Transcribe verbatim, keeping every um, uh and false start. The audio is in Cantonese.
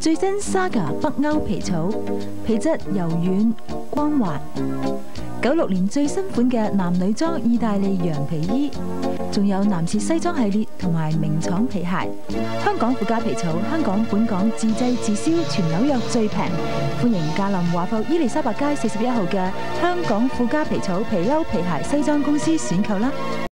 最新 Saga 北歐皮草，皮質柔軟光滑。九六年最新款嘅男女裝意大利羊皮衣，仲有男士西裝系列同埋名廠皮鞋。香港富家皮草，香港本港自製自銷，全紐約最平。歡迎駕臨華埠伊利沙伯街四十一號嘅香港富家皮草皮褸皮鞋西裝公司選購啦！